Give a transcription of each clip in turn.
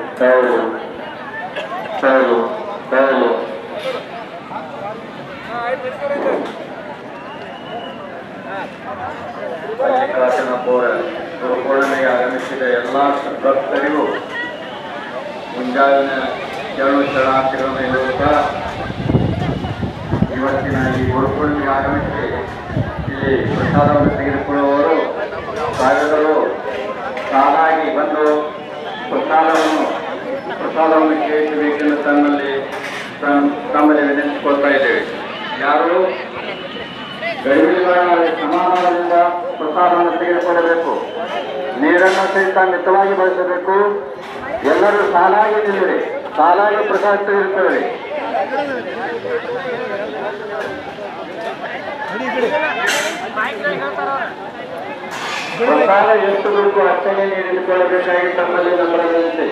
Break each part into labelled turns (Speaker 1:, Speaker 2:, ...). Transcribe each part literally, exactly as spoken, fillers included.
Speaker 1: ತಾವು ತಾವು ತಾವು ಮಲ್ಲಿಕಾರ್ಜುನ ಪೌರ ಗುರುಪೂರ್ಣಿಮೆಗೆ ಆಗಮಿಸಿದ ಎಲ್ಲ ಭಕ್ತರಿಗೂ ಮುಂಜಾವಿನ ಎರಡು ಶರಣಾರ್ಥಿಗಳನ್ನು ಹೇಳುತ್ತಾ ಇವತ್ತಿನ ಈ ಗುರುಪೂರ್ಣಿಮೆಗೆ ಆಗಮಿಸಿ ಇಲ್ಲಿ ಪ್ರಸಾದವನ್ನು ತೆಗೆದುಕೊಳ್ಳುವವರು ಸಾವಿರಗಳು ಸಾಲಾಗಿ ಬಂದು ಪ್ರಸಾದವನ್ನು ಪ್ರಸಾದವನ್ನು ಕೇಳಿಸಬೇಕೆಂದು ತಮ್ಮಲ್ಲಿ ತಮ್ಮಲ್ಲಿ ವಿನಂತಿಸಿಕೊಳ್ತಾ ಇದ್ದೇವೆ. ಯಾರು ಗಡಿಬಿಡಿಗಳ ಸಮಾಧಾನದಿಂದ ಪ್ರಸಾದವನ್ನು ತೆಗೆದುಕೊಳ್ಳಬೇಕು. ನೀರನ್ನು ಸಹಿತ ಮಿತವಾಗಿ ಬಳಸಬೇಕು. ಎಲ್ಲರೂ ಸಾಲಾಗಿ ನಿಲ್ಲಿರಿ, ಸಾಲಾಗಿ ಪ್ರಸಾದ ತೆಗೆದುಕೊಳ್ಳಿ. ಪ್ರಸಾದ ಎಷ್ಟು ಬೇಕು ಅಷ್ಟೇ ನೀಡಿಕೊಳ್ಳಬೇಕಾಗಿ ತಮ್ಮಲ್ಲಿ ನಮ್ಮ ವಿನಂತಿ.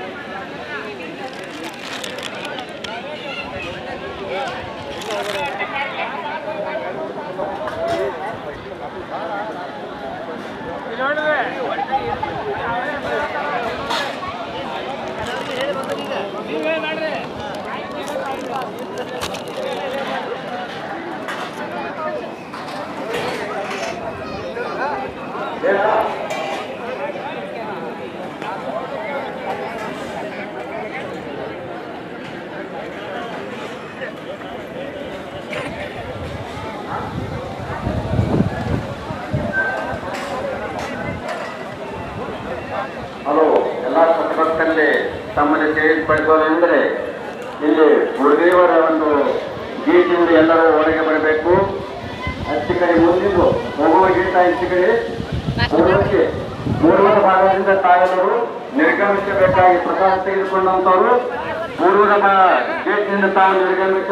Speaker 1: ಹಲೋ, ಎಲ್ಲ ಸದ್ಭಕ್ತರಲ್ಲಿ ತಮ್ಮಲ್ಲಿ ತಿಳಿದುಪಡಿಸೋದೆಂದರೆ ಇಲ್ಲಿ ಗುರುದೇವರ ಒಂದು ಗೇಟಿಂದ ಎಲ್ಲರೂ ಹೊರಗೆ ಬರಬೇಕು. ಹಚ್ಚಿ ಕಡೆ ಮುಂದಿದ್ದು ಹೋಗುವ ಗೇಟ ಹೆಚ್ಚು ಕಡೆ ಮೂರಕ್ಕೆ ಮೂರರ ಭಾಗದಿಂದ ತಾವೆಲ್ಲರೂ ನಿರ್ಗಮಿಸಬೇಕಾಗಿ ಪ್ರಸಾದ ತೆಗೆದುಕೊಂಡಂತವರು ಮೂರರ ಗೇಟ್ನಿಂದ ತಾವು ನಿರ್ಗಮಿಸ